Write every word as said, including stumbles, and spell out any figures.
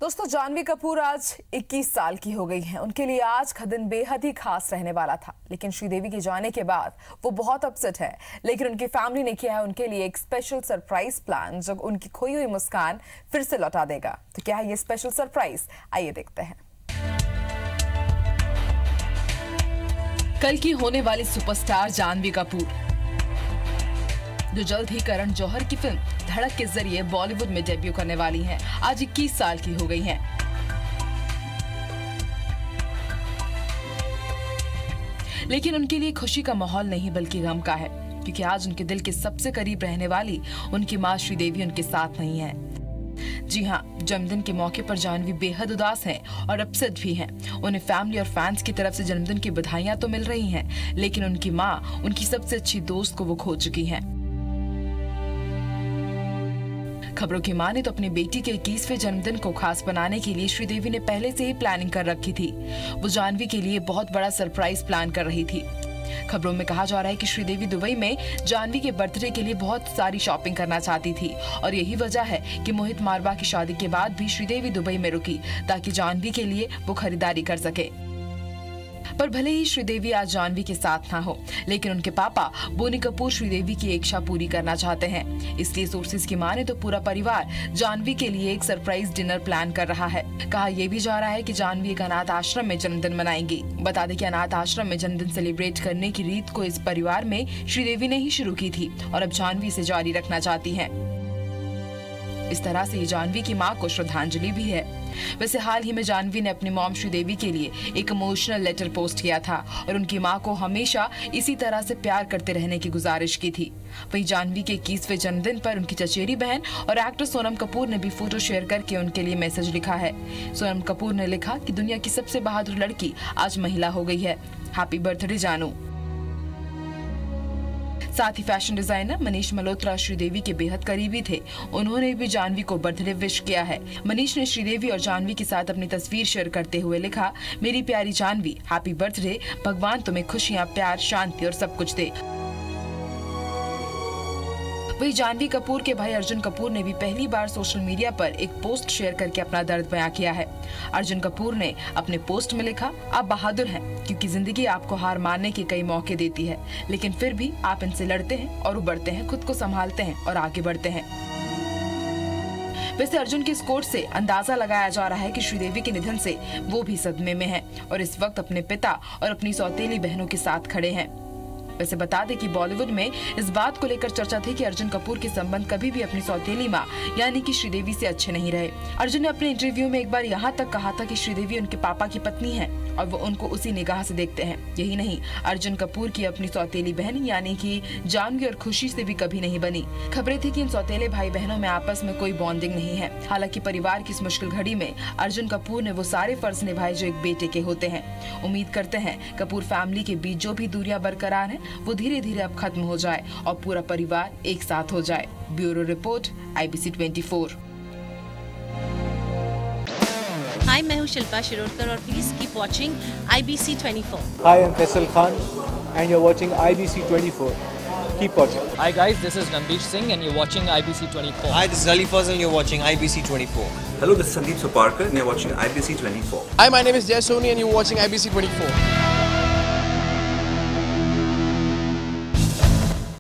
दोस्तों, जानवी कपूर आज इक्कीस साल की हो गई हैं। उनके लिए आज का दिन बेहद ही खास रहने वाला था, लेकिन श्रीदेवी के जाने के बाद वो बहुत अपसेट है। लेकिन उनकी फैमिली ने किया है उनके लिए एक स्पेशल सरप्राइज प्लान जो उनकी खोई हुई मुस्कान फिर से लौटा देगा। तो क्या है ये स्पेशल सरप्राइज, आइए देखते हैं। कल की होने वाली सुपरस्टार जानवी कपूर, जो जल्द ही करण जौहर की फिल्म धड़क के जरिए बॉलीवुड में डेब्यू करने वाली हैं, आज इक्कीस साल की हो गई हैं। लेकिन उनके लिए खुशी का माहौल नहीं बल्कि गम का है, क्योंकि आज उनके दिल के सबसे करीब रहने वाली उनकी मां श्रीदेवी उनके साथ नहीं है। जी हाँ, जन्मदिन के मौके पर जानवी बेहद उदास हैं और अपसेट भी हैं। उन्हें फैमिली और फैंस की तरफ से जन्मदिन की बधाइयां तो मिल रही हैं, लेकिन उनकी मां, उनकी सबसे अच्छी दोस्त को वो खो चुकी हैं। खबरों की माने तो अपनी बेटी के इक्कीसवें जन्मदिन को खास बनाने के लिए श्रीदेवी ने पहले से ही प्लानिंग कर रखी थी। वो जानवी के लिए बहुत बड़ा सरप्राइज प्लान कर रही थी। खबरों में कहा जा रहा है कि श्रीदेवी दुबई में जानवी के बर्थडे के लिए बहुत सारी शॉपिंग करना चाहती थी और यही वजह है कि मोहित मारवा की शादी के बाद भी श्रीदेवी दुबई में रुकी ताकि जानवी के लिए वो खरीदारी कर सके। पर भले ही श्रीदेवी आज जानवी के साथ ना हो, लेकिन उनके पापा बोनी कपूर श्रीदेवी की इच्छा पूरी करना चाहते हैं। इसलिए सोर्सेज की माने तो पूरा परिवार जानवी के लिए एक सरप्राइज डिनर प्लान कर रहा है। कहा यह भी जा रहा है कि जानवी एक अनाथ आश्रम में जन्मदिन मनाएंगी। बता दें कि अनाथ आश्रम में जन्मदिन सेलिब्रेट करने की रीत को इस परिवार में श्रीदेवी ने ही शुरू की थी और अब जानवी इसे जारी रखना चाहती है। इस तरह से जानवी की मां को श्रद्धांजलि भी है। वैसे हाल ही में जानवी ने अपनी मॉम श्रीदेवी के लिए एक इमोशनल लेटर पोस्ट किया था और उनकी मां को हमेशा इसी तरह से प्यार करते रहने की गुजारिश की थी। वहीं जानवी के इक्कीसवें जन्मदिन पर उनकी चचेरी बहन और एक्टर सोनम कपूर ने भी फोटो शेयर करके उनके लिए मैसेज लिखा है। सोनम कपूर ने लिखा कि दुनिया की सबसे बहादुर लड़की आज महिला हो गई है, हैप्पी बर्थडे जानू। साथ ही फैशन डिजाइनर मनीष मल्होत्रा श्रीदेवी के बेहद करीबी थे। उन्होंने भी जानवी को बर्थडे विश किया है। मनीष ने श्रीदेवी और जानवी के साथ अपनी तस्वीर शेयर करते हुए लिखा, मेरी प्यारी जानवी, हैप्पी बर्थडे, भगवान तुम्हें खुशियां, प्यार, शांति और सब कुछ दे। वही जानवी कपूर के भाई अर्जुन कपूर ने भी पहली बार सोशल मीडिया पर एक पोस्ट शेयर करके अपना दर्द बयां किया है। अर्जुन कपूर ने अपने पोस्ट में लिखा, आप बहादुर हैं क्योंकि जिंदगी आपको हार मानने के कई मौके देती है, लेकिन फिर भी आप इनसे लड़ते हैं और उबरते हैं, खुद को संभालते हैं और आगे बढ़ते हैं। वैसे अर्जुन की इस कोट से अंदाजा लगाया जा रहा है कि श्रीदेवी के निधन से वो भी सदमे में हैं और इस वक्त अपने पिता और अपनी सौतेली बहनों के साथ खड़े हैं। वैसे बता दें कि बॉलीवुड में इस बात को लेकर चर्चा थी कि अर्जुन कपूर के संबंध कभी भी अपनी सौतेली मां यानी कि श्रीदेवी से अच्छे नहीं रहे। अर्जुन ने अपने इंटरव्यू में एक बार यहाँ तक कहा था कि श्रीदेवी उनके पापा की पत्नी है और वो उनको उसी निगाह से देखते हैं। यही नहीं, अर्जुन कपूर की अपनी सौतेली बहन यानी कि जानवी और खुशी से भी कभी नहीं बनी। खबरें थी कि इन सौतेले भाई बहनों में आपस में कोई बॉन्डिंग नहीं है। हालांकि परिवार की इस मुश्किल घड़ी में अर्जुन कपूर ने वो सारे फर्ज निभाए जो एक बेटे के होते हैं। उम्मीद करते हैं कपूर फैमिली के बीच जो भी दूरियां बरकरार हैं वो धीरे धीरे अब खत्म हो जाए और पूरा परिवार एक साथ हो जाए। Bureau report, I B C twenty four. Hi, मैं हूँ शिल्पा शिरोडकर और please keep watching I B C twenty four. Hi, I'm Faisal Khan and you're watching I B C twenty-four. Keep watching. Hi guys, this is Nambish Singh and you're watching I B C twenty-four. Hi, this is Ali Fazal and you're watching I B C twenty-four. Hello, this is Sandeep Soparkar and you're watching I B C twenty-four. Hi, my name is Jay Soni and you're watching I B C twenty-four.